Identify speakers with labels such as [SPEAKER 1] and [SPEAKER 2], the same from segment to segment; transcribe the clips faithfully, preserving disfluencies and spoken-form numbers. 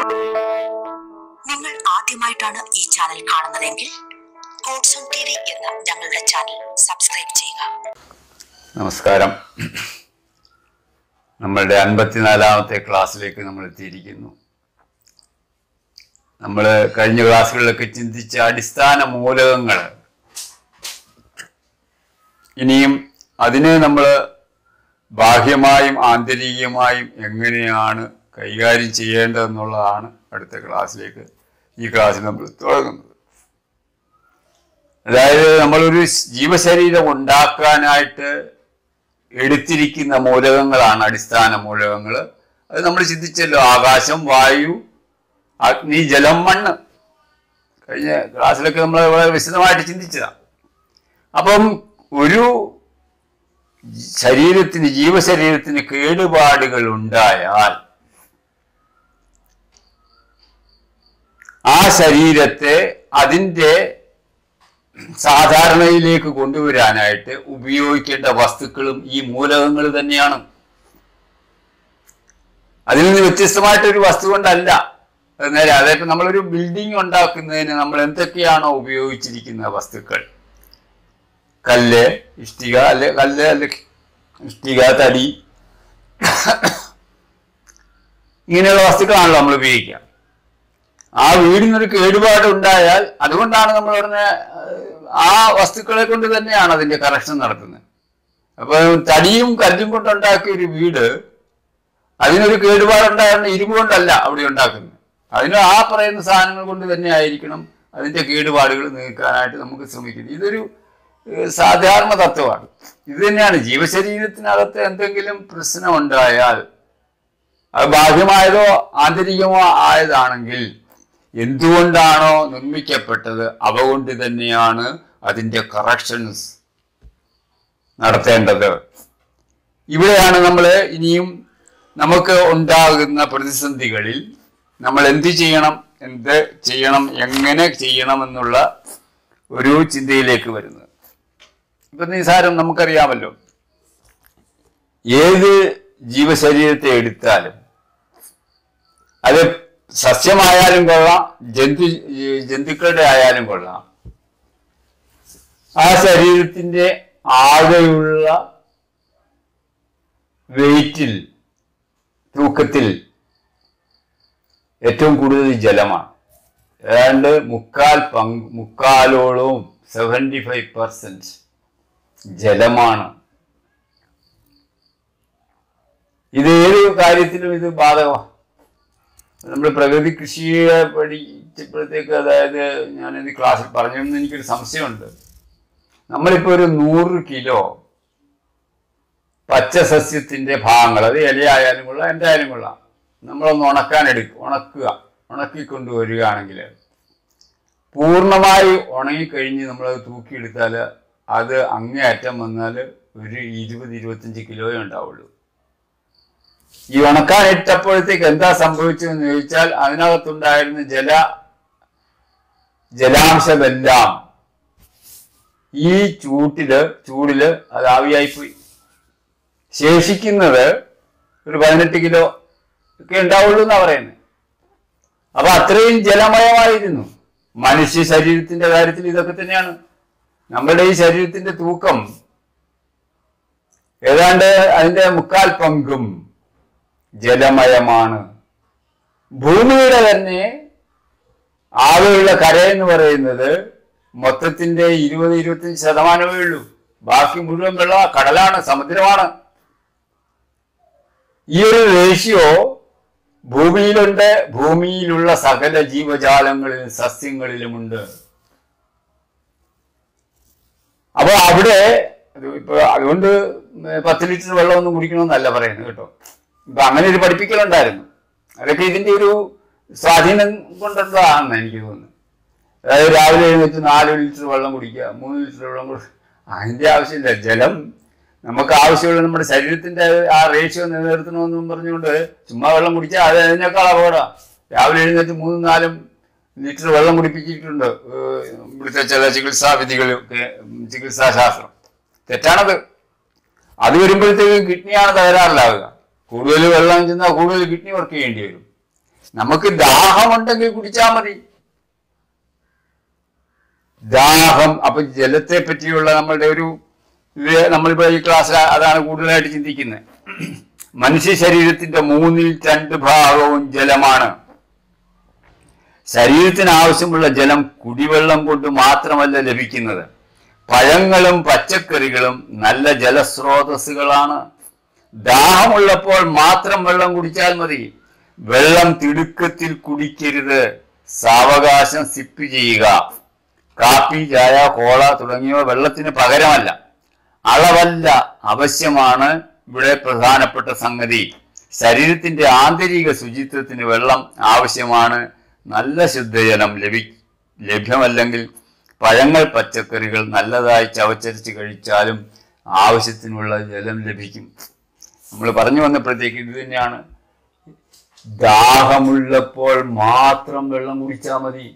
[SPEAKER 1] നിങ്ങൾ ആദ്യമായിട്ടാണ് ഈ ചാനൽ കാണുന്നതെങ്കിൽ കോഡ്സോൺ ടി വി എന്ന ഞങ്ങളുടെ ചാനൽ സബ്സ്ക്രൈബ് ചെയ്യുക.
[SPEAKER 2] നമസ്കാരം. നമ്മളുടെ അൻപത്തിനാലാമത്തെ ക്ലാസ്സിലേക്ക് നമ്മൾ എത്തിയിരിക്കുന്നു. നമ്മൾ കഴിഞ്ഞ ക്ലാസ്സുകളിലൊക്കെ ചിന്തിച്ച അടിസ്ഥാന മൂലകങ്ങൾ ഇനിയും അതിനെ നമ്മൾ ബാഹ്യമായും ആന്തരികമായും എങ്ങനെയാണ് കൈകാര്യം ചെയ്യേണ്ടതെന്നുള്ളതാണ് അടുത്ത ക്ലാസ്സിലേക്ക് ഈ ക്ലാസ്സിൽ നമ്മൾ തുടങ്ങുന്നത്. അതായത് നമ്മളൊരു ജീവശരീരം ഉണ്ടാക്കാനായിട്ട് എടുത്തിരിക്കുന്ന മൂലകങ്ങളാണ് അടിസ്ഥാന മൂലകങ്ങൾ. അത് നമ്മൾ ചിന്തിച്ചല്ലോ, ആകാശം, വായു, അഗ്നി, ജലം, മണ്ണ്. കഴിഞ്ഞ ക്ലാസ്സിലൊക്കെ നമ്മൾ വളരെ വിശദമായിട്ട് ചിന്തിച്ചതാണ്. അപ്പം ഒരു ശരീരത്തിന് ജീവശരീരത്തിന് കേടുപാടുകൾ ഉണ്ടായാൽ ആ ശരീരത്തെ അതിൻ്റെ സാധാരണയിലേക്ക് കൊണ്ടുവരാനായിട്ട് ഉപയോഗിക്കേണ്ട വസ്തുക്കളും ഈ മൂലകങ്ങൾ തന്നെയാണ്. അതിൽ നിന്ന് വ്യത്യസ്തമായിട്ടൊരു വസ്തു കൊണ്ടല്ല. നേരെ അതായത് നമ്മളൊരു ബിൽഡിംഗ് ഉണ്ടാക്കുന്നതിന് നമ്മൾ എന്തൊക്കെയാണോ ഉപയോഗിച്ചിരിക്കുന്ന വസ്തുക്കൾ, കല്ല്, ഇഷ്ടിക, അല്ലെ കല്ല് അല്ലെ ഇഷ്ടിക, തടി, ഇങ്ങനെയുള്ള വസ്തുക്കളാണല്ലോ നമ്മൾ ഉപയോഗിക്കുക. ആ വീടിനൊരു കേടുപാട് ഉണ്ടായാൽ അതുകൊണ്ടാണ് നമ്മൾ പറഞ്ഞ ആ വസ്തുക്കളെ കൊണ്ട് തന്നെയാണ് അതിന്റെ കറക്ഷൻ നടത്തുന്നത്. അപ്പൊ തടിയും കല്ലും കൊണ്ടുണ്ടാക്കിയ ഒരു വീട് അതിനൊരു കേടുപാടുണ്ടാകുന്ന ഇരുമ്പ് കൊണ്ടല്ല അവിടെ ഉണ്ടാക്കുന്നത്. അതിന് ആ പറയുന്ന സാധനങ്ങൾ കൊണ്ട് തന്നെ ആയിരിക്കണം അതിന്റെ കേടുപാടുകൾ നീക്കാനായിട്ട് നമുക്ക് ശ്രമിക്കുന്നത്. ഇതൊരു സാധാരണ തത്വമാണ്. ഇത് തന്നെയാണ് ജീവശരീരത്തിനകത്ത് എന്തെങ്കിലും പ്രശ്നം ഉണ്ടായാൽ, അത് ബാഹ്യമായതോ ആന്തരികമോ ആയതാണെങ്കിൽ എന്തുകൊണ്ടാണോ നിർമ്മിക്കപ്പെട്ടത് അവ കൊണ്ട് തന്നെയാണ് അതിൻ്റെ കറക്ഷൻസ് നടത്തേണ്ടത്. ഇവിടെയാണ് നമ്മൾ ഇനിയും നമുക്ക് ഉണ്ടാകുന്ന പ്രതിസന്ധികളിൽ നമ്മൾ എന്ത് ചെയ്യണം, എന്ത് ചെയ്യണം, എങ്ങനെ ചെയ്യണം എന്നുള്ള ഒരു ചിന്തയിലേക്ക് വരുന്നത്. ഇപ്പം നിസാരം നമുക്കറിയാമല്ലോ, ഏത് ജീവശരീരത്തെ എടുത്താലും അത് സസ്യമായാലും കൊള്ളാം, ജന്തു ജന്തുക്കളുടെ ആയാലും കൊള്ളാം, ആ ശരീരത്തിൻ്റെ ആകെയുള്ള വെയിറ്റിൽ, തൂക്കത്തിൽ ഏറ്റവും കൂടുതൽ ജലമാണ്. ഏതാണ്ട് മുക്കാൽ പങ്ക് മുക്കാലോളവും സെവൻറ്റി ഫൈവ് പെർസെന്റ് ജലമാണ്. ഇത് ഏത് കാര്യത്തിലും ഇത് ബാധകമാണ്. നമ്മൾ പ്രകൃതി കൃഷിയെ പഠിച്ചപ്പോഴത്തേക്ക്, അതായത് ഞാനിത് ക്ലാസ്സിൽ പറഞ്ഞതെന്ന് എനിക്കൊരു സംശയമുണ്ട്. നമ്മളിപ്പോൾ ഒരു നൂറ് കിലോ പച്ച സസ്യത്തിൻ്റെ ഭാഗങ്ങൾ, അത് ഇലയായാലും കൊള്ളാം, എന്തായാലും കൊള്ളാം, നമ്മളൊന്ന് ഉണക്കാൻ എടുക്കുക, ഉണക്കുക ഉണക്കിക്കൊണ്ടുവരികയാണെങ്കിൽ പൂർണ്ണമായി ഉണങ്ങിക്കഴിഞ്ഞ് നമ്മളത് തൂക്കിയെടുത്താൽ അത് അങ്ങേയറ്റം വന്നാൽ ഒരു ഇരുപത് ഇരുപത്തഞ്ച് കിലോയേ ഉണ്ടാവുള്ളൂ. ഈ ഉണക്കാൻ ഇട്ടപ്പോഴത്തേക്ക് എന്താ സംഭവിച്ചതെന്ന് ചോദിച്ചാൽ അതിനകത്തുണ്ടായിരുന്ന ജല ജലാംശമെല്ലാം ഈ ചൂട്ടില് ചൂടില് അത് ആവിയായിപ്പോയി. ശേഷിക്കുന്നത് ഒരു പതിനെട്ട് കിലോ ഒക്കെ ഉണ്ടാവുള്ളൂ എന്നാ പറയുന്നത്. അപ്പൊ അത്രയും ജലമയമായിരുന്നു. മനുഷ്യ ശരീരത്തിന്റെ കാര്യത്തിൽ ഇതൊക്കെ തന്നെയാണ്. നമ്മുടെ ഈ ശരീരത്തിന്റെ തൂക്കം ഏതാണ്ട് അതിന്റെ മുക്കാൽ പങ്കും ജലമയമാണ്. ഭൂമിയുടെ തന്നെ ആകെയുള്ള കരയെന്ന് പറയുന്നത് മൊത്തത്തിന്റെ ഇരുപത് ഇരുപത്തഞ്ച് ശതമാനമേ ഉള്ളൂ. ബാക്കി മുഴുവൻ വെള്ളം കടലാണ്, സമുദ്രമാണ്. ഈ ഒരു റേഷ്യോ ഭൂമിയിലുണ്ട്, ഭൂമിയിലുള്ള സകല ജീവജാലങ്ങളിലും സസ്യങ്ങളിലുമുണ്ട്. അപ്പൊ അവിടെ ഇപ്പൊ അതുകൊണ്ട് പത്ത് ലിറ്റർ വെള്ളമൊന്നും കുടിക്കണമെന്നല്ല പറയുന്നത് കേട്ടോ. ഇപ്പൊ അങ്ങനെ ഒരു പഠിപ്പിക്കലുണ്ടായിരുന്നു. അതൊക്കെ ഇതിന്റെ ഒരു സ്വാധീനം കൊണ്ടുള്ളതാണെന്ന് എനിക്ക് തോന്നുന്നു. അതായത് രാവിലെ എഴുന്നേറ്റ് നാല് ലിറ്റർ വെള്ളം കുടിക്കുക, മൂന്ന് ലിറ്റർ വെള്ളം കുടിക്കുക, അതിന്റെ ആവശ്യമില്ല. ജലം നമുക്ക് ആവശ്യമുള്ള നമ്മുടെ ശരീരത്തിന്റെ ആ റേഷ്യോ നിലനിർത്തണമെന്നും പറഞ്ഞുകൊണ്ട് ചുമ്മാ വെള്ളം കുടിച്ചാൽ അത് അതിനേക്കാൾ അപകടമാണ്. രാവിലെ എഴുന്നേറ്റ് മൂന്നും നാലും ലിറ്റർ വെള്ളം കുടിപ്പിച്ചിട്ടുണ്ട് ഇവിടുത്തെ ചില ചികിത്സാ വിധികളൊക്കെ, ചികിത്സാശാസ്ത്രം. തെറ്റാണത്. അത് വരുമ്പോഴത്തേക്കും കിഡ്നിയാണ് തകരാറിലാവുക. കൂടുതൽ വെള്ളം ചെന്നാൽ കൂടുതൽ കിഡ്നി വർക്ക് ചെയ്യേണ്ടി വരും. നമുക്ക് ദാഹമുണ്ടെങ്കിൽ കുടിച്ചാൽ മതി. ദാഹം. അപ്പൊ ജലത്തെ പറ്റിയുള്ള നമ്മളുടെ ഒരു നമ്മളിപ്പോ ഈ ക്ലാസ്സിൽ അതാണ് കൂടുതലായിട്ട് ചിന്തിക്കുന്നത്. മനുഷ്യ ശരീരത്തിന്റെ മൂന്നിൽ രണ്ട് ഭാഗവും ജലമാണ്. ശരീരത്തിന് ആവശ്യമുള്ള ജലം കുടിവെള്ളം കൊണ്ട് മാത്രമല്ല ലഭിക്കുന്നത്. പഴങ്ങളും പച്ചക്കറികളും നല്ല ജലസ്രോതസ്സുകളാണ്. ദാഹമുള്ളപ്പോൾ മാത്രം വെള്ളം കുടിച്ചാൽ മതി. വെള്ളം തിടുക്കത്തിൽ കുടിക്കരുത്. സാവകാശം സിപ്പ് ചെയ്യുക. കാപ്പി, ചായ, കോള തുടങ്ങിയവ വെള്ളത്തിന് പകരമല്ല, അളവല്ല, ആവശ്യമാണ് ഇവിടെ പ്രധാനപ്പെട്ട സംഗതി. ശരീരത്തിന്റെ ആന്തരിക ശുചിത്വത്തിന് വെള്ളം ആവശ്യമാണ്. നല്ല ശുദ്ധജലം ലഭി ലഭ്യമല്ലെങ്കിൽ പഴങ്ങൾ, പച്ചക്കറികൾ നല്ലതായി ചവച്ചരച്ച് കഴിച്ചാലും ആവശ്യത്തിനുള്ള ജലം ലഭിക്കും. നമ്മൾ പറഞ്ഞു വന്നപ്പോഴത്തേക്ക് ഇത് തന്നെയാണ്. ദാഹമുള്ളപ്പോൾ മാത്രം വെള്ളം കുടിച്ചാൽ മതി.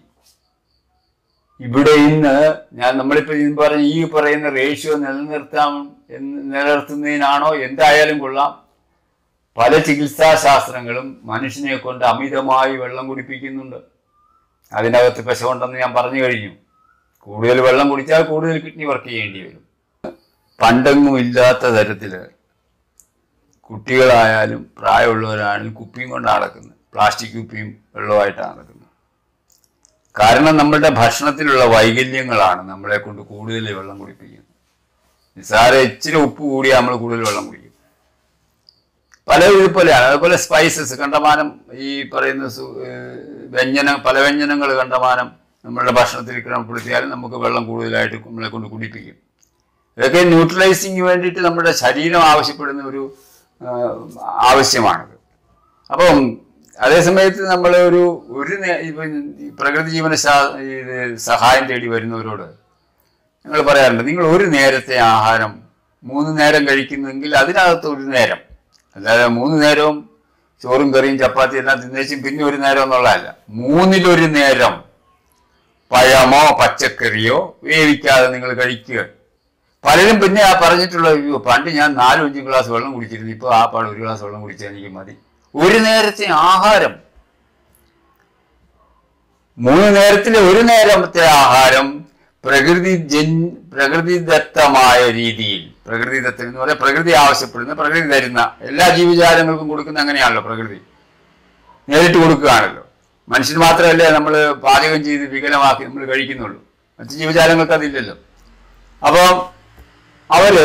[SPEAKER 2] ഇവിടെ ഇന്ന് ഞാൻ നമ്മളിപ്പോ പറഞ്ഞ ഈ പറയുന്ന റേഷ്യോ നിലനിർത്താൻ നിലനിർത്തുന്നതിനാണോ എന്തായാലും കൊള്ളാം, പല ചികിത്സാ ശാസ്ത്രങ്ങളും മനുഷ്യനെ കൊണ്ട് അമിതമായി വെള്ളം കുടിപ്പിക്കുന്നുണ്ട്. അതിനകത്ത് പെശകുണ്ടെന്ന് ഞാൻ പറഞ്ഞു കഴിഞ്ഞു. കൂടുതൽ വെള്ളം കുടിച്ചാൽ കൂടുതൽ കിഡ്നി വർക്ക് ചെയ്യേണ്ടി വരും. പണ്ടെങ്ങും ഇല്ലാത്ത തരത്തില് കുട്ടികളായാലും പ്രായമുള്ളവരായാലും കുപ്പിയും കൊണ്ടാണ് നടക്കുന്നത്. പ്ലാസ്റ്റിക് കുപ്പിയും വെള്ളമായിട്ടാണ് നടക്കുന്നത്. കാരണം നമ്മളുടെ ഭക്ഷണത്തിലുള്ള വൈകല്യങ്ങളാണ് നമ്മളെ കൊണ്ട് കൂടുതൽ വെള്ളം കുടിപ്പിക്കുന്നത്. നിസ്സാര ഇച്ചിരി ഉപ്പ് കൂടിയാൽ നമ്മൾ കൂടുതൽ വെള്ളം കുടിക്കും. പല ഇതുപോലെയാണ്. അതുപോലെ സ്പൈസസ് കണ്ടമാനം, ഈ പറയുന്ന വ്യഞ്ജന പല വ്യഞ്ജനങ്ങൾ കണ്ടമാനം നമ്മളുടെ ഭക്ഷണത്തിൽ ക്രമപ്പെടുത്തിയാലും നമുക്ക് വെള്ളം കൂടുതലായിട്ട് നമ്മളെ കൊണ്ട് കുടിപ്പിക്കും. ഇതൊക്കെ ന്യൂട്രലൈസിങ് വേണ്ടിയിട്ട് നമ്മുടെ ശരീരം ആവശ്യപ്പെടുന്ന ഒരു ആവശ്യമാണത്. അപ്പം അതേസമയത്ത് നമ്മൾ ഒരു ഒരു പ്രകൃതി ജീവന ഇത് സഹായം തേടി വരുന്നവരോട് ഞങ്ങൾ പറയാറുണ്ട്, നിങ്ങൾ ഒരു നേരത്തെ ആഹാരം മൂന്ന് നേരം കഴിക്കുന്നെങ്കിൽ അതിനകത്ത് ഒരു നേരം, അല്ലാതെ മൂന്ന് നേരവും ചോറും കറിയും ചപ്പാത്തി എല്ലാം തിന്നേച്ചും പിന്നെ ഒരു നേരം എന്നുള്ളതല്ല. മൂന്നിലൊരു നേരം പഴമോ പച്ചക്കറിയോ വേവിക്കാതെ നിങ്ങൾ കഴിക്കുക. പലരും പിന്നെ ആ പറഞ്ഞിട്ടുള്ള, പണ്ട് ഞാൻ നാലും അഞ്ചും ഗ്ലാസ് വെള്ളം കുടിച്ചിരുന്നു, ഇപ്പോൾ ആ പാട് ഒരു ഗ്ലാസ് വെള്ളം കുടിച്ചാൽ എനിക്ക് മതി. ഒരു നേരത്തെ ആഹാരം, മൂന്ന് നേരത്തിലെ ഒരു നേരത്തെ ആഹാരം പ്രകൃതി ജൻ പ്രകൃതിദത്തമായ രീതിയിൽ, പ്രകൃതിദത്തം എന്ന് പറയാൻ പ്രകൃതി ആവശ്യപ്പെടുന്ന, പ്രകൃതി തരുന്ന എല്ലാ ജീവജാലങ്ങൾക്കും കൊടുക്കുന്ന അങ്ങനെയാണല്ലോ. പ്രകൃതി നേരിട്ട് കൊടുക്കുകയാണല്ലോ. മനുഷ്യന് മാത്രമല്ലേ നമ്മൾ പാചകം ചെയ്ത് വികലമാക്കി നമ്മൾ കഴിക്കുന്നുള്ളൂ. മറ്റു ജീവജാലങ്ങൾക്ക് അതില്ലല്ലോ. അപ്പം അവര്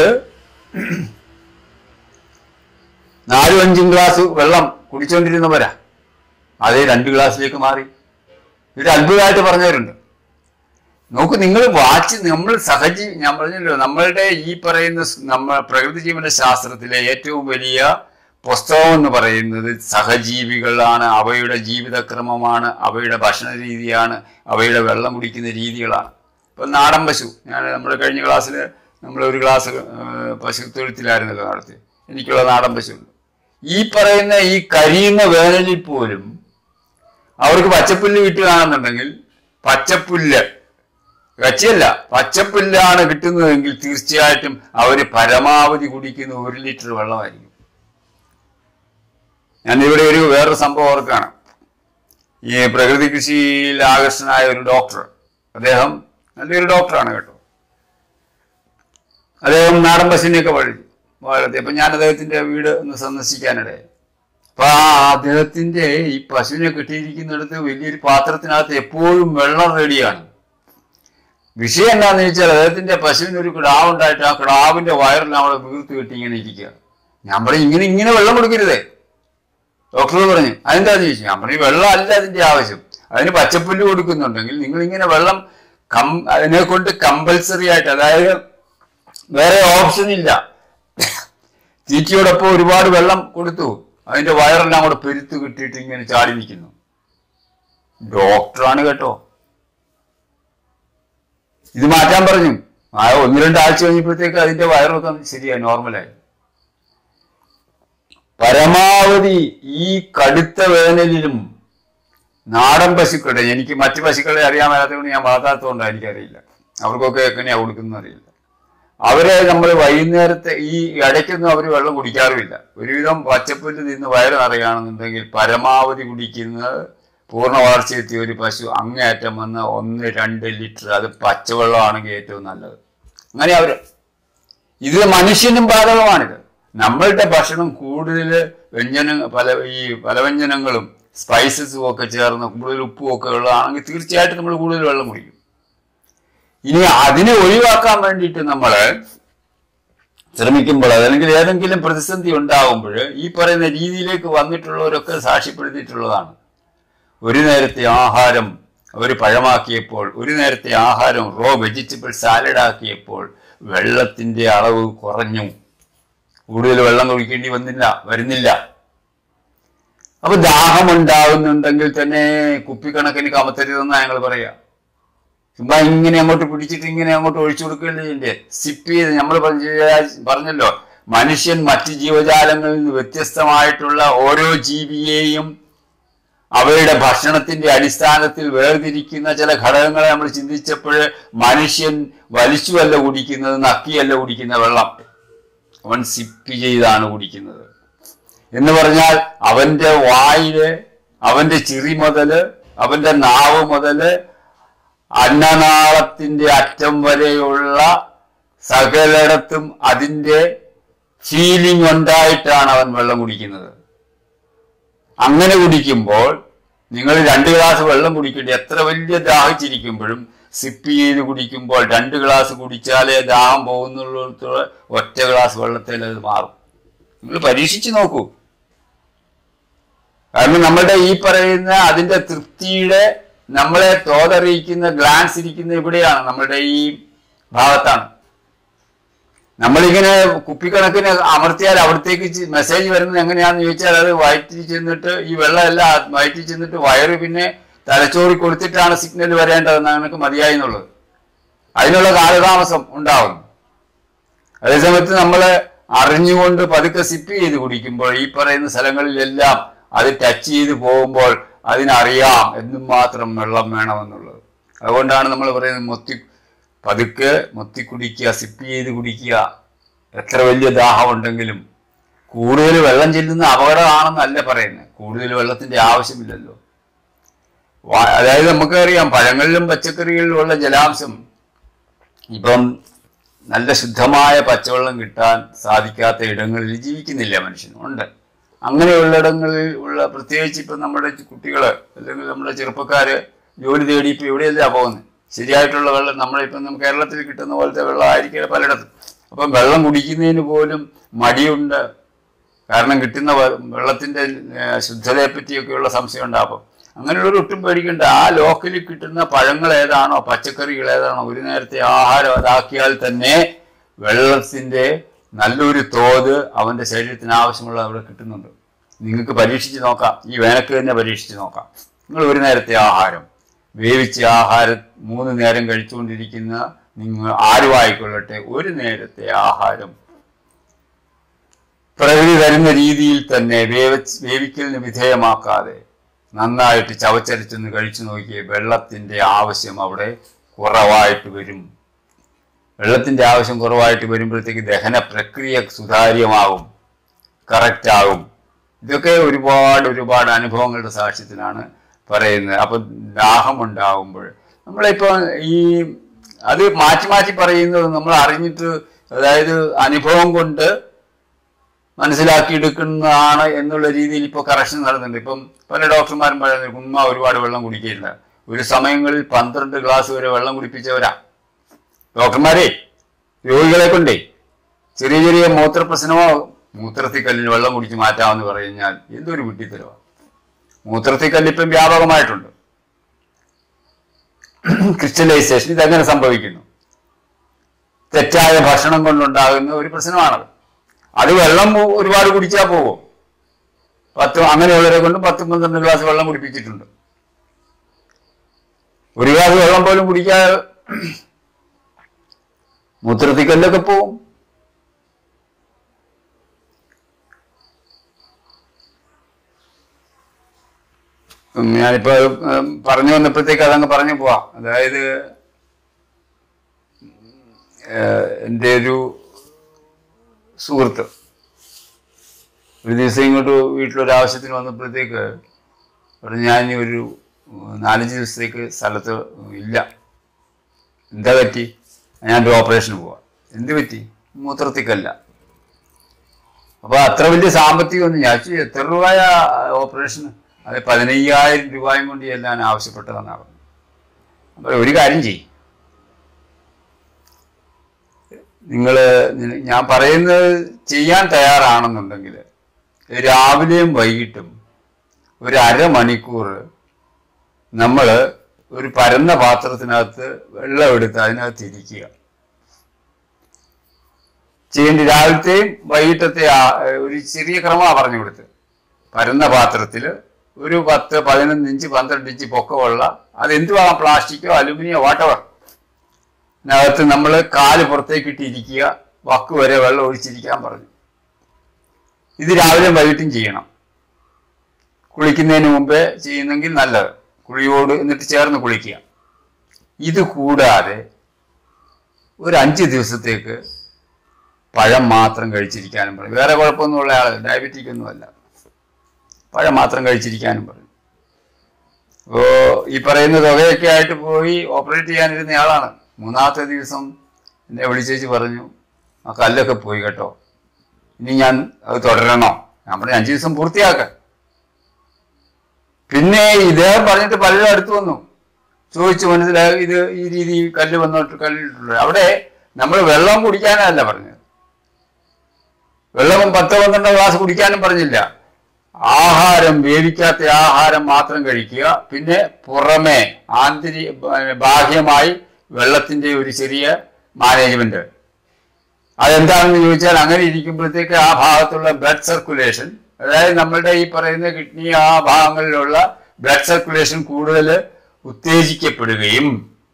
[SPEAKER 2] നാലും അഞ്ചും ഗ്ലാസ് വെള്ളം കുടിച്ചുകൊണ്ടിരുന്നവരാ അതേ രണ്ട് ഗ്ലാസ്സിലേക്ക് മാറി. ഇവര് അത്ഭുതമായിട്ട് പറഞ്ഞവരുണ്ട്. നോക്ക്, നിങ്ങൾ വാച്ച്, നമ്മൾ സഹജീവി, ഞാൻ പറഞ്ഞല്ലോ, നമ്മളുടെ ഈ പറയുന്ന നമ്മ പ്രകൃതി ജീവന ശാസ്ത്രത്തിലെ ഏറ്റവും വലിയ പുസ്തകം എന്ന് പറയുന്നത് സഹജീവികളാണ്. അവയുടെ ജീവിതക്രമമാണ്, അവയുടെ ഭക്ഷണ രീതിയാണ്, അവയുടെ വെള്ളം കുടിക്കുന്ന രീതികളാണ്. ഇപ്പം നാടൻ പശു, ഞാൻ നമ്മുടെ കഴിഞ്ഞ ക്ലാസ്സിൽ നമ്മൾ ഒരു ക്ലാസ് പശു തൊഴുത്തിലായിരുന്നല്ലോ നടത്തി. എനിക്കുള്ള നാടൻ പശുണ്ട്. ഈ പറയുന്ന ഈ കരിയുന്ന വേനലിൽ പോലും അവർക്ക് പച്ചപ്പുല്ല് കിട്ടുകയാണെന്നുണ്ടെങ്കിൽ, പച്ചപ്പുല്ല് കച്ചിയല്ല പച്ചപ്പുല്ലാണ് കിട്ടുന്നതെങ്കിൽ തീർച്ചയായിട്ടും അവർ പരമാവധി കുടിക്കുന്ന ഒരു ലിറ്റർ വെള്ളമായിരിക്കും. ഞാൻ ഇവിടെ ഒരു വേറൊരു സംഭവം ഓർക്കാണ്. ഈ പ്രകൃതി കൃഷിയിൽ ആകർഷനായ ഒരു ഡോക്ടർ, അദ്ദേഹം നല്ലൊരു ഡോക്ടറാണ് കേട്ടോ. അദ്ദേഹം നാടൻ പശുവിനെയൊക്കെ വളർത്തി വളർത്തി അപ്പൊ ഞാൻ അദ്ദേഹത്തിന്റെ വീട് ഒന്ന് സന്ദർശിക്കാനിടയായി. അപ്പൊ ആ അദ്ദേഹത്തിന്റെ ഈ പശുവിനെ കെട്ടിയിരിക്കുന്നിടത്ത് വലിയൊരു പാത്രത്തിനകത്ത് എപ്പോഴും വെള്ളം റെഡിയാണ്. വിഷയം എന്താണെന്ന് ചോദിച്ചാൽ, അദ്ദേഹത്തിന്റെ പശുവിന് ഒരു കിടാവ് ഉണ്ടായിട്ട് ആ കിടാവിന്റെ വയറെല്ലാം അവിടെ വീർത്ത് കെട്ടി ഇങ്ങനെ ഇരിക്കുക. ഞാൻ പറയും, ഇങ്ങനെ ഇങ്ങനെ വെള്ളം കൊടുക്കരുതേ. ഡോക്ടർ പറഞ്ഞു, അതെന്താന്ന് ചോദിച്ചു. ഞാൻ പറയും, വെള്ളം അല്ല അതിന്റെ ആവശ്യം, അതിന് പച്ചപ്പുല്ല് കൊടുക്കുന്നുണ്ടെങ്കിൽ നിങ്ങൾ ഇങ്ങനെ വെള്ളം കം അതിനെ കൊണ്ട് കമ്പൽസറി ആയിട്ട്, അതായത് വേറെ ഓപ്ഷൻ ഇല്ല. തീറ്റയോടൊപ്പം ഒരുപാട് വെള്ളം കൊടുത്തു, അതിന്റെ വയറെല്ലാം കൂടെ പെരുത്ത് കിട്ടിയിട്ട് ഇങ്ങനെ ചാടി നിൽക്കുന്നു. ഡോക്ടറാണ് കേട്ടോ. ഇത് മാറ്റാൻ പറഞ്ഞു. ആ ഒന്ന് രണ്ടാഴ്ച കഴിഞ്ഞപ്പോഴത്തേക്ക് അതിന്റെ വയറൊക്കെ ശരിയായി, നോർമലായി. പരമാവധി ഈ കടുത്ത വേനലിലും നാടൻ പശുക്കളുടെ, എനിക്ക് മറ്റു പശുക്കളെ അറിയാൻ മേലാത്തതുകൊണ്ട് ഞാൻ വളർത്താത്തതുകൊണ്ട് എനിക്കറിയില്ല, അവർക്കൊക്കെ എങ്ങനെയാ കൊടുക്കുന്നത് അറിയില്ല. അവരെ നമ്മൾ വൈകുന്നേരത്തെ ഈ ഇടയ്ക്കൊന്നും അവർ വെള്ളം കുടിക്കാറുമില്ല. ഒരുവിധം പച്ചപ്പുല്ല് നിന്ന് വയറ് നിറയുകയാണെന്നുണ്ടെങ്കിൽ പരമാവധി കുടിക്കുന്നത് പൂർണ്ണ വളർച്ചയെത്തിയ ഒരു പശു അങ്ങേയറ്റം വന്ന് ഒന്ന് രണ്ട് ലിറ്റർ, അത് പച്ചവെള്ളമാണെങ്കിൽ ഏറ്റവും നല്ലത്. അങ്ങനെ അവർ ഇത് മനുഷ്യനും ബാധകമാണിത്. നമ്മളുടെ ഭക്ഷണം കൂടുതൽ വ്യഞ്ജന പല ഈ പലവ്യഞ്ജനങ്ങളും സ്പൈസസും ഒക്കെ ചേർന്ന് കൂടുതൽ ഉപ്പും ഒക്കെ ഉള്ളതാണെങ്കിൽ തീർച്ചയായിട്ടും നമ്മൾ കൂടുതൽ വെള്ളം കുടിക്കും. ഇനി അതിനെ ഒഴിവാക്കാൻ വേണ്ടിയിട്ട് നമ്മൾ ശ്രമിക്കുമ്പോൾ അല്ലെങ്കിൽ ഏതെങ്കിലും പ്രതിസന്ധി ഉണ്ടാകുമ്പോൾ ഈ പറയുന്ന രീതിയിലേക്ക് വന്നിട്ടുള്ളവരൊക്കെ സാക്ഷ്യപ്പെടുത്തിയിട്ടുള്ളതാണ്. ഒരു നേരത്തെ ആഹാരം അവർ പഴമാക്കിയപ്പോൾ, ഒരു നേരത്തെ ആഹാരം റോ വെജിറ്റബിൾ സാലഡ് ആക്കിയപ്പോൾ വെള്ളത്തിന്റെ അളവ് കുറഞ്ഞു, കൂടുതൽ വെള്ളം കുടിക്കേണ്ടി വന്നില്ല വരുന്നില്ല. അപ്പൊ ദാഹമുണ്ടാകുന്നുണ്ടെങ്കിൽ തന്നെ കുപ്പിക്കണക്കിന് കമത്തരുതെന്നാണ് ഞങ്ങൾ പറയാ. ചുമ്മാ ഇങ്ങനെ അങ്ങോട്ട് പിടിച്ചിട്ട് ഇങ്ങനെ അങ്ങോട്ട് ഒഴിച്ചു കൊടുക്കേണ്ടതിന്റെ സിപ്പ് ചെയ്ത് നമ്മൾ പറഞ്ഞല്ലോ, മനുഷ്യൻ മറ്റ് ജീവജാലങ്ങളിൽ നിന്ന് വ്യത്യസ്തമായിട്ടുള്ള ഓരോ ജീവിയെയും അവയുടെ ഭക്ഷണത്തിന്റെ അടിസ്ഥാനത്തിൽ വേർതിരിക്കുന്ന ചില ഘടകങ്ങളെ നമ്മൾ ചിന്തിച്ചപ്പോൾ മനുഷ്യൻ വലിച്ചുവല്ല കുടിക്കുന്നത്, നക്കിയല്ല കുടിക്കുന്ന വെള്ളം, അവൻ സിപ്പ് ചെയ്താണ് കുടിക്കുന്നത്. എന്ന് പറഞ്ഞാൽ അവന്റെ വായില്, അവന്റെ ചിറി മുതല്, അവന്റെ നാവ് മുതല് അന്നനാളത്തിന്റെ അറ്റം വരെയുള്ള സകലയിടത്തും അതിന്റെ ഫീലിംഗ് ഉണ്ടായിട്ടാണ് അവൻ വെള്ളം കുടിക്കുന്നത്. അങ്ങനെ കുടിക്കുമ്പോൾ നിങ്ങൾ രണ്ട് ഗ്ലാസ് വെള്ളം കുടിക്കേണ്ടി, എത്ര വലിയ ദാഹിച്ചിരിക്കുമ്പോഴും സിപ്പ് ചെയ്ത് കുടിക്കുമ്പോൾ രണ്ട് ഗ്ലാസ് കുടിച്ചാലേ ദാഹം പോകുന്നുള്ളിടത്തോളം ഒറ്റ ഗ്ലാസ് വെള്ളത്തിൽ അത് മാറും. നിങ്ങൾ പരീക്ഷിച്ച് നോക്കൂ. കാരണം നമ്മളുടെ ഈ പറയുന്ന അതിന്റെ തൃപ്തിയുടെ നമ്മളെ തോതറിയിക്കുന്ന ഗ്ലാൻസ് ഇരിക്കുന്ന ഇവിടെയാണ്, നമ്മളുടെ ഈ ഭാഗത്താണ്. നമ്മളിങ്ങനെ കുപ്പിക്കണക്കിന് അമർത്തിയാൽ അവിടത്തേക്ക് മെസ്സേജ് വരുന്നത് എങ്ങനെയാണെന്ന് ചോദിച്ചാൽ അത് വയറ്റിൽ ചെന്നിട്ട് ഈ വെള്ളമല്ല വയറ്റിൽ ചെന്നിട്ട് വയറ് പിന്നെ തലച്ചോറി കൊടുത്തിട്ടാണ് സിഗ്നൽ വരേണ്ടതെന്നാണ് എനിക്ക് മതിയായി എന്നുള്ളത്. അതിനുള്ള കാലതാമസം ഉണ്ടാകും. അതേസമയത്ത് നമ്മൾ അറിഞ്ഞുകൊണ്ട് പതുക്കെ സിപ്പ് ചെയ്ത് കുടിക്കുമ്പോൾ ഈ പറയുന്ന സ്ഥലങ്ങളിലെല്ലാം അത് ടച്ച് ചെയ്ത് പോകുമ്പോൾ അതിനറിയാം എന്നും മാത്രം വെള്ളം വേണമെന്നുള്ളത്. അതുകൊണ്ടാണ് നമ്മൾ പറയുന്നത് മൊത്തി പതുക്കെ മൊത്തി കുടിക്കുക, സിപ്പ് ചെയ്ത് കുടിക്കുക. എത്ര വലിയ ദാഹമുണ്ടെങ്കിലും കൂടുതൽ വെള്ളം ചെല്ലുന്ന അപകടമാണെന്നല്ല പറയുന്നത്, കൂടുതൽ വെള്ളത്തിന്റെ ആവശ്യമില്ലല്ലോ. അതായത് നമുക്കറിയാം പഴങ്ങളിലും പച്ചക്കറികളിലും ഉള്ള ജലാംശം ഇപ്പം നല്ല ശുദ്ധമായ പച്ചവെള്ളം കിട്ടാൻ സാധിക്കാത്ത ഇടങ്ങളിൽ ജീവിക്കുന്നില്ല മനുഷ്യൻ. ഉണ്ട് അങ്ങനെയുള്ളിടങ്ങളിൽ ഉള്ള, പ്രത്യേകിച്ച് ഇപ്പം നമ്മുടെ കുട്ടികള് അല്ലെങ്കിൽ നമ്മുടെ ചെറുപ്പക്കാര് ജോലി തേടി ഇപ്പം എവിടെയല്ല പോകുന്നത്. ശരിയായിട്ടുള്ള വെള്ളം നമ്മളിപ്പം നമ്മൾ കേരളത്തിൽ കിട്ടുന്ന പോലത്തെ വെള്ളം ആയിരിക്കില്ല പലയിടത്തും. അപ്പം വെള്ളം കുടിക്കുന്നതിന് പോലും മടിയുണ്ട്. കാരണം കിട്ടുന്ന വെള്ളത്തിന്റെ ശുദ്ധതയെ പറ്റിയൊക്കെയുള്ള സംശയം ഉണ്ടാകും. അങ്ങനെയുള്ളവർ ഒട്ടും പേടിക്കണ്ട. ആ ലോക്കലിൽ കിട്ടുന്ന പഴങ്ങൾ ഏതാണോ, പച്ചക്കറികൾ ഏതാണോ, ഒരു നേരത്തെ ആഹാരം അതാക്കിയാൽ തന്നെ വെള്ളത്തിന്റെ നല്ലൊരു തോത് അവന്റെ ശരീരത്തിന് ആവശ്യമുള്ള അവിടെ കിട്ടുന്നുണ്ട്. നിങ്ങൾക്ക് പരീക്ഷിച്ച് നോക്കാം. ഈ വേനൽക്ക് തന്നെ പരീക്ഷിച്ച് നോക്കാം. നിങ്ങൾ ഒരു നേരത്തെ ആഹാരം, വേവിച്ച ആഹാരം മൂന്ന് നേരം കഴിച്ചുകൊണ്ടിരിക്കുന്ന നിങ്ങൾ ആരുമായിക്കൊള്ളട്ടെ, ഒരു നേരത്തെ ആഹാരം പ്രകൃതി തരുന്ന രീതിയിൽ തന്നെ വേവി വേവിക്കലിന് വിധേയമാക്കാതെ നന്നായിട്ട് ചവച്ചരച്ചൊന്ന് കഴിച്ചു നോക്കിയേ, വെള്ളത്തിന്റെ ആവശ്യം അവിടെ കുറവായിട്ട് വരും. വെള്ളത്തിന്റെ ആവശ്യം കുറവായിട്ട് വരുമ്പോഴത്തേക്ക് ദഹന പ്രക്രിയ സുതാര്യമാകും, കറക്റ്റ് ആകും. ഇതൊക്കെ ഒരുപാട് ഒരുപാട് അനുഭവങ്ങളുടെ സാക്ഷ്യത്തിലാണ് പറയുന്നത്. അപ്പൊ ദാഹമുണ്ടാകുമ്പോൾ നമ്മളിപ്പോ ഈ അത് മാറ്റി മാറ്റി പറയുന്നത് നമ്മൾ അറിഞ്ഞിട്ട്, അതായത് അനുഭവം കൊണ്ട് മനസ്സിലാക്കിയെടുക്കുന്നതാണ് എന്നുള്ള രീതിയിൽ ഇപ്പോൾ കറക്ഷൻ നടന്നുണ്ട്. ഇപ്പം പല ഡോക്ടർമാരും പറയുന്നത് ഉമ്മ ഒരുപാട് വെള്ളം കുടിക്കില്ല. ഒരു സമയങ്ങളിൽ പന്ത്രണ്ട് ഗ്ലാസ് വരെ വെള്ളം കുടിപ്പിച്ചവരാ ഡോക്ടർമാരെ. രോഗികളെ കൊണ്ടേ ചെറിയ ചെറിയ മൂത്രപ്രശ്നമോ മൂത്രത്തിക്കല്ലിന് വെള്ളം കുടിച്ച് മാറ്റാമെന്ന് പറഞ്ഞാൽ എന്തൊരു വിഡ്ഢിത്തരവാ. മൂത്രത്തിക്കല്ലിപ്പം വ്യാപകമായിട്ടുണ്ട്. ക്രിസ്റ്റലൈസേഷൻ ഇതെങ്ങനെ സംഭവിക്കുന്നു? തെറ്റായ ഭക്ഷണം കൊണ്ടുണ്ടാകുന്ന ഒരു പ്രശ്നമാണത്. അത് വെള്ളം ഒരുപാട് കുടിച്ചാൽ പോകും. പത്ത് അങ്ങനെയുള്ളവരെ കൊണ്ട് പത്ത് പന്ത്രണ്ട് ഗ്ലാസ് വെള്ളം കുടിപ്പിച്ചിട്ടുണ്ട്. ഒരു ഗ്ലാസ് വെള്ളം പോലും കുടിക്കാതെ മൂത്രത്തിക്കല്ലൊക്കെ പോവും. ഞാനിപ്പോ പറഞ്ഞു വന്നപ്പോഴത്തേക്ക് അതങ്ങ് പറഞ്ഞു പോവാം. അതായത് എൻ്റെ ഒരു സുഹൃത്ത് ഒരു ദിവസം ഇങ്ങോട്ട് വീട്ടിലൊരാവശ്യത്തിന് വന്നപ്പോഴത്തേക്ക് പറഞ്ഞു, ഞാൻ ഒരു നാലഞ്ച് ദിവസത്തേക്ക് സ്ഥലത്ത് ഇല്ല. എന്താ പറ്റി? ഞാനൊരു ഓപ്പറേഷന് പോവാം. എന്ത് പറ്റി? മൂത്രത്തിക്കല്ല. അപ്പോൾ അത്ര വലിയ സാമ്പത്തികമൊന്നും ഞാൻ എത്ര രൂപയ ഓപ്പറേഷന്? അത് പതിനയ്യായിരം രൂപയും കൊണ്ട് ചെല്ലാൻ ആവശ്യപ്പെട്ടതെന്നാണ് പറഞ്ഞത്. അപ്പോൾ ഒരു കാര്യം ചെയ്യും, നിങ്ങൾ ഞാൻ പറയുന്നത് ചെയ്യാൻ തയ്യാറാണെന്നുണ്ടെങ്കിൽ രാവിലെയും വൈകിട്ടും ഒരു അരമണിക്കൂർ നമ്മൾ ഒരു പരന്ന പാത്രത്തിനകത്ത് വെള്ളം എടുത്ത് അതിനകത്ത് ഇരിക്കുക. ചെയ്യേണ്ട രാവിലത്തെയും വൈകിട്ടത്തെ ഒരു ചെറിയ ക്രമമാണ് പറഞ്ഞു കൊടുത്ത്. പരന്ന പാത്രത്തിൽ ഒരു പത്ത് പതിനൊന്ന് ഇഞ്ച് പന്ത്രണ്ട് ഇഞ്ച് പൊക്കമുള്ള അതെന്തുവാകാം, പ്ലാസ്റ്റിക്കോ അലുമിനിയോ വാട്ടവർ, അതിനകത്ത് നമ്മൾ കാല് പുറത്തേക്ക് ഇട്ടിരിക്കുക, വക്ക് വരെ വെള്ളം ഒഴിച്ചിരിക്കാൻ പറഞ്ഞു. ഇത് രാവിലെ വൈകിട്ടും ചെയ്യണം. കുളിക്കുന്നതിന് മുമ്പേ ചെയ്യുന്നെങ്കിൽ നല്ലത്. കുളിയോട് എന്നിട്ട് ചേർന്ന് കുളിക്കുക. ഇത് കൂടാതെ ഒരു അഞ്ച് ദിവസത്തേക്ക് പഴം മാത്രം കഴിച്ചിരിക്കാനും പറയും. വേറെ കുഴപ്പമൊന്നുമുള്ള ആൾ, ഡയബറ്റിക് ഒന്നുമല്ല, പഴം മാത്രം കഴിച്ചിരിക്കാനും പറയും. അപ്പോൾ ഈ പറയുന്ന തുകയൊക്കെ ആയിട്ട് പോയി ഓപ്പറേറ്റ് ചെയ്യാനിരുന്ന ആളാണ്. മൂന്നാമത്തെ ദിവസം എന്നെ വിളിച്ചേച്ച് പറഞ്ഞു, ആ കല്ലൊക്കെ പോയി കേട്ടോ, ഇനി ഞാൻ അത് തുടരണോ? ഞാൻ പറഞ്ഞു അഞ്ച് ദിവസം പൂർത്തിയാക്കാം. പിന്നെ ഇദ്ദേഹം പറഞ്ഞിട്ട് പലരും അടുത്ത് വന്നു, ചോദിച്ചു മനസ്സിലായി ഇത് ഈ രീതി കല്ല് വന്നോട്ട് കല്ലിട്ടുള്ളത്. അവിടെ നമ്മൾ വെള്ളം കുടിക്കാനല്ല പറഞ്ഞത്, വെള്ളം പത്തോ പന്ത്രണ്ടോ ഗ്ലാസ് കുടിക്കാനും പറഞ്ഞില്ല. ആഹാരം, വേവിക്കാത്ത ആഹാരം മാത്രം കഴിക്കുക. പിന്നെ പുറമെ ആന്തരി ബാഹ്യമായി വെള്ളത്തിന്റെ ഒരു ചെറിയ മാനേജ്മെന്റ്. അതെന്താണെന്ന് ചോദിച്ചാൽ, അങ്ങനെ ഇരിക്കുമ്പോഴത്തേക്ക് ആ ഭാഗത്തുള്ള ബ്ലഡ് സർക്കുലേഷൻ, അതായത് നമ്മളുടെ ഈ പറയുന്ന കിഡ്നി ആ ഭാഗങ്ങളിലുള്ള ബ്ലഡ് സർക്കുലേഷൻ കൂടുതൽ ഉത്തേജിക്കപ്പെടുകയും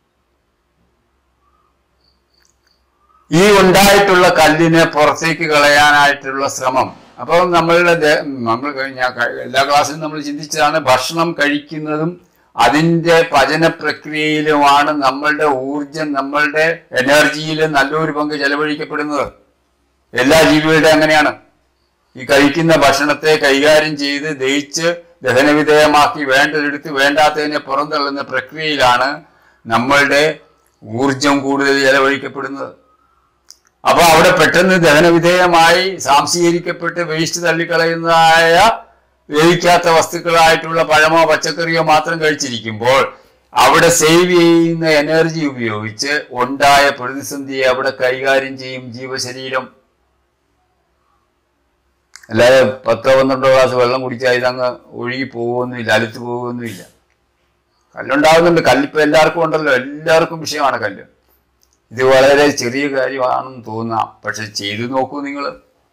[SPEAKER 2] ഈ ഉണ്ടായിട്ടുള്ള കല്ലിനെ പുറത്തേക്ക് കളയാനായിട്ടുള്ള ശ്രമം. അപ്പോൾ നമ്മളുടെ നമ്മൾ കഴിഞ്ഞ എല്ലാ ക്ലാസ്സിലും നമ്മൾ ചിന്തിച്ചതാണ്, ഭക്ഷണം കഴിക്കുന്നതും അതിൻ്റെ പചന പ്രക്രിയയിലുമാണ് നമ്മളുടെ ഊർജം, നമ്മളുടെ എനർജിയിൽ നല്ലൊരു പങ്ക് ചെലവഴിക്കപ്പെടുന്നത്. എല്ലാ ജീവികളുടെ അങ്ങനെയാണ്. ഈ കഴിക്കുന്ന ഭക്ഷണത്തെ കൈകാര്യം ചെയ്ത് ദഹിച്ച് ദഹനവിധേയമാക്കി വേണ്ടതെടുത്ത് വേണ്ടാത്തതിനെ പുറന്തള്ളുന്ന പ്രക്രിയയിലാണ് നമ്മളുടെ ഊർജം കൂടുതൽ ചെലവഴിക്കപ്പെടുന്നത്. അപ്പോൾ അവിടെ പെട്ടെന്ന് ദഹനവിധേയമായി സാംശീകരിക്കപ്പെട്ട് വേസ്റ്റ് തള്ളിക്കളയുന്നതായ വേവിക്കാത്ത വസ്തുക്കളായിട്ടുള്ള പഴമോ പച്ചക്കറിയോ മാത്രം കഴിച്ചിരിക്കുമ്പോൾ അവിടെ സേവ് ചെയ്യുന്ന എനർജി ഉപയോഗിച്ച് ഉണ്ടായ പ്രതിസന്ധിയെ അവിടെ കൈകാര്യം ചെയ്യും ജീവശരീരം. അല്ലാതെ പത്തോ പന്ത്രണ്ടോ ഗ്ലാസ് വെള്ളം കുടിച്ചാൽ ഇതങ്ങ് ഒഴുകി പോകുമൊന്നുമില്ല, അലുത്ത് പോകുമൊന്നുമില്ല. കല്ലുണ്ടാകുന്നുണ്ട്. കല്ലിപ്പോൾ എല്ലാവർക്കും ഉണ്ടല്ലോ, എല്ലാവർക്കും വിഷയമാണ് കല്ല്. ഇത് വളരെ ചെറിയ കാര്യമാണെന്ന് തോന്നാം, പക്ഷെ ചെയ്തു നോക്കൂ നിങ്ങൾ.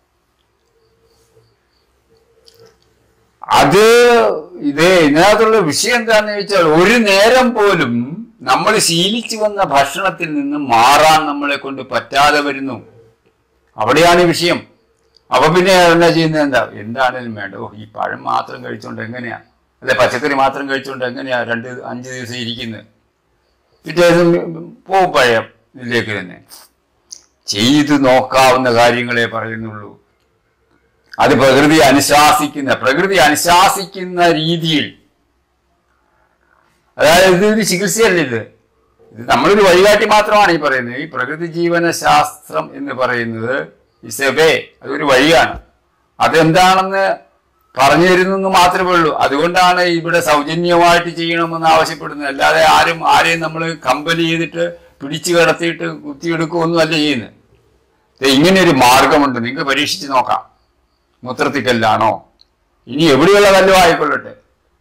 [SPEAKER 2] അത് ഇത് ഇതിനകത്തുള്ള വിഷയം എന്താണെന്ന് ചോദിച്ചാൽ, ഒരു നേരം പോലും നമ്മൾ ശീലിച്ചു വന്ന ഭക്ഷണത്തിൽ നിന്ന് മാറാൻ നമ്മളെ കൊണ്ട് പറ്റാതെ വരുന്നു. അവിടെയാണ് ഈ വിഷയം. അപ്പൊ പിന്നെ എന്താ ചെയ്യുന്നത്? എന്താ എന്താണേലും വേണ്ട, ഓ ഈ പഴം മാത്രം കഴിച്ചോണ്ട് എങ്ങനെയാ, അല്ലെ പച്ചക്കറി മാത്രം കഴിച്ചോണ്ട് എങ്ങനെയാ രണ്ട് അഞ്ച് ദിവസം ഇരിക്കുന്നത്, പിറ്റേ ദിവസം പോവും പഴം ഇതിലേക്ക് തന്നെ. ചെയ്തു നോക്കാവുന്ന കാര്യങ്ങളെ പറയുന്നുള്ളൂ. അത് പ്രകൃതി അനുശാസിക്കുന്ന പ്രകൃതി അനുശാസിക്കുന്ന രീതിയിൽ, അതായത് ഇതൊരു ചികിത്സയല്ല, ഇത് ഇത് നമ്മളൊരു വഴികാട്ടി മാത്രമാണ് ഈ പറയുന്നത്. ഈ പ്രകൃതി ജീവന ശാസ്ത്രം എന്ന് പറയുന്നത് ഇസ് എ വേ, അതൊരു വഴിയാണ്. അതെന്താണെന്ന് പറഞ്ഞു തരുന്നെന്ന് മാത്രമേ ഉള്ളൂ. അതുകൊണ്ടാണ് ഇവിടെ സൗജന്യമായിട്ട് ചെയ്യണമെന്ന് ആവശ്യപ്പെടുന്നത്. അല്ലാതെ ആരും ആരെയും നമ്മൾ കമ്പൽ ചെയ്തിട്ട് പിടിച്ചു കിടത്തിയിട്ട് കുത്തിയെടുക്കുകയൊന്നും അല്ല ചെയ്യുന്നത്. ഇങ്ങനെ ഒരു മാർഗമുണ്ട്, നിങ്ങൾക്ക് പരീക്ഷിച്ച് നോക്കാം. മൂത്രത്തിക്കല്ലാണോ, ഇനി എവിടെയുള്ള കല്ലോ ആയിക്കൊള്ളട്ടെ.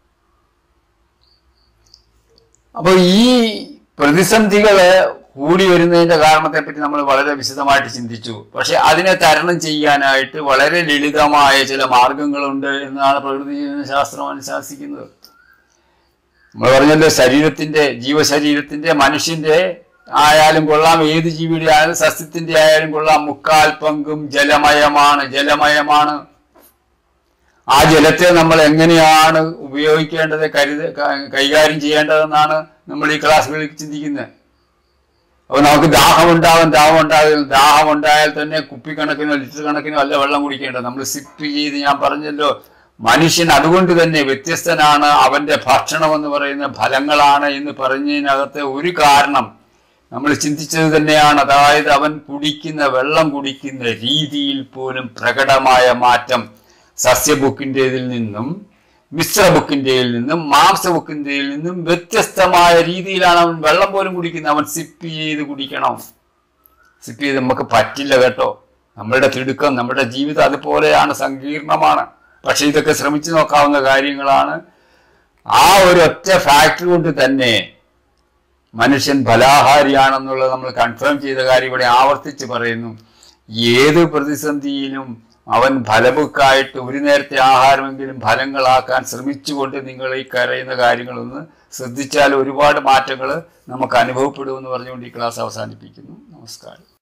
[SPEAKER 2] അപ്പൊ ഈ പ്രതിസന്ധികള് കൂടി വരുന്നതിന്റെ കാരണത്തെപ്പറ്റി നമ്മൾ വളരെ വിശദമായിട്ട് ചിന്തിച്ചു. പക്ഷെ അതിനെ തരണം ചെയ്യാനായിട്ട് വളരെ ലളിതമായ ചില മാർഗങ്ങളുണ്ട് എന്നാണ് പ്രകൃതി ശാസ്ത്രം അനുശാസിക്കുന്നത്. നമ്മൾ പറഞ്ഞല്ലോ, ശരീരത്തിന്റെ ജീവശരീരത്തിന്റെ മനുഷ്യന്റെ ആയാലും കൊള്ളാം, ഏത് ജീവിയുടെ ആയാലും സസ്യത്തിന്റെ ആയാലും കൊള്ളാം, മുക്കാൽ പങ്കും ജലമയമാണ് ജലമയമാണ് ആ ജലത്തെ നമ്മൾ എങ്ങനെയാണ് ഉപയോഗിക്കേണ്ടത്, കരുത കൈകാര്യം ചെയ്യേണ്ടതെന്നാണ് നമ്മൾ ഈ ക്ലാസ്സുകളിൽ ചിന്തിക്കുന്നത്. അപ്പൊ നമുക്ക് ദാഹമുണ്ടാകും ദാഹം ഉണ്ടാകും ദാഹം ഉണ്ടായാൽ തന്നെ കുപ്പിക്കണക്കിനോ ലിറ്റർ കണക്കിനോ അല്ല വെള്ളം കുടിക്കേണ്ടത്. നമ്മൾ സിപ്പ് ചെയ്ത്, ഞാൻ പറഞ്ഞല്ലോ, മനുഷ്യൻ അതുകൊണ്ട് തന്നെ വ്യത്യസ്തനാണ്. അവന്റെ ഭക്ഷണം എന്ന് പറയുന്ന ഫലങ്ങളാണ് എന്ന് പറഞ്ഞതിനകത്ത് ഒരു കാരണം നമ്മൾ ചിന്തിച്ചത് തന്നെയാണ്. അതായത് അവൻ കുടിക്കുന്ന വെള്ളം കുടിക്കുന്ന രീതിയിൽ പോലും പ്രകടമായ മാറ്റം സസ്യബുക്കിൻ്റെതിൽ നിന്നും മിശ്ര ബുക്കിൻ്റെയിൽ നിന്നും മാംസ ബുക്കിൻ്റെയിൽ നിന്നും വ്യത്യസ്തമായ രീതിയിലാണ് അവൻ വെള്ളം പോലും കുടിക്കുന്നത്. അവൻ സിപ്പ് ചെയ്ത് കുടിക്കണം. സിപ്പ് ചെയ്ത് നമുക്ക് പറ്റില്ല കേട്ടോ. നമ്മളുടെ തിടുക്കം, നമ്മുടെ ജീവിതം അതുപോലെയാണ്, സങ്കീർണമാണ്. പക്ഷെ ഇതൊക്കെ ശ്രമിച്ചു നോക്കാവുന്ന കാര്യങ്ങളാണ്. ആ ഒരൊറ്റ ഫാക്ടറി കൊണ്ട് തന്നെ മനുഷ്യൻ ഫലാഹാരിയാണെന്നുള്ളത് നമ്മൾ കൺഫേം ചെയ്ത കാര്യം ഇവിടെ ആവർത്തിച്ച് പറയുന്നു. ഏത് പ്രതിസന്ധിയിലും അവൻ ഫലബുക്കായിട്ട് ഒരു നേരത്തെ ആഹാരമെങ്കിലും ഫലങ്ങളാക്കാൻ ശ്രമിച്ചുകൊണ്ട് നിങ്ങൾ ഈ കരയുന്ന കാര്യങ്ങളൊന്ന് ശ്രദ്ധിച്ചാൽ ഒരുപാട് മാറ്റങ്ങൾ നമുക്ക് അനുഭവപ്പെടുമെന്ന് പറഞ്ഞുകൊണ്ട് ഈ ക്ലാസ് അവസാനിപ്പിക്കുന്നു. നമസ്കാരം.